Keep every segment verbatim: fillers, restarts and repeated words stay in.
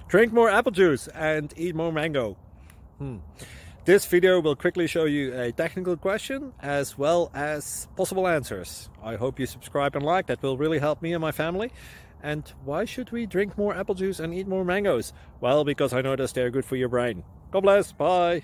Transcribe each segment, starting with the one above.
Drink more apple juice and eat more mango. Hmm. This video will quickly show you a technical question as well as possible answers. I hope you subscribe and like, that will really help me and my family. And why should we drink more apple juice and eat more mangoes? Well, because I noticed they're good for your brain. God bless, bye!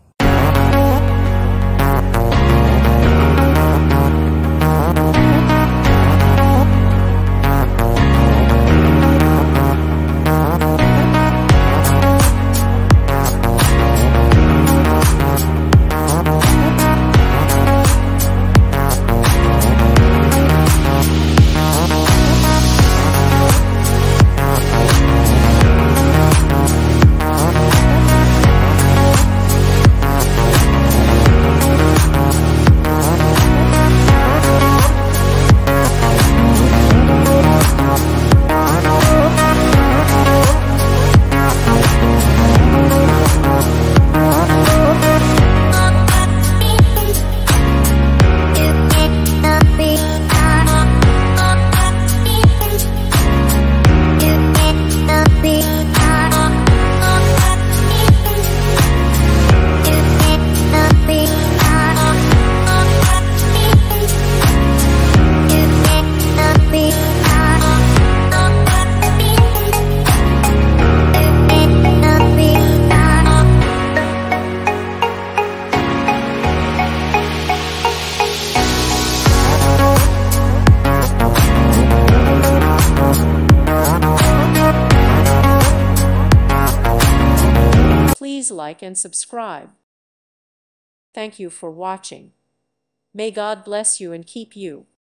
Please like and subscribe. Thank you for watching. May God bless you and keep you.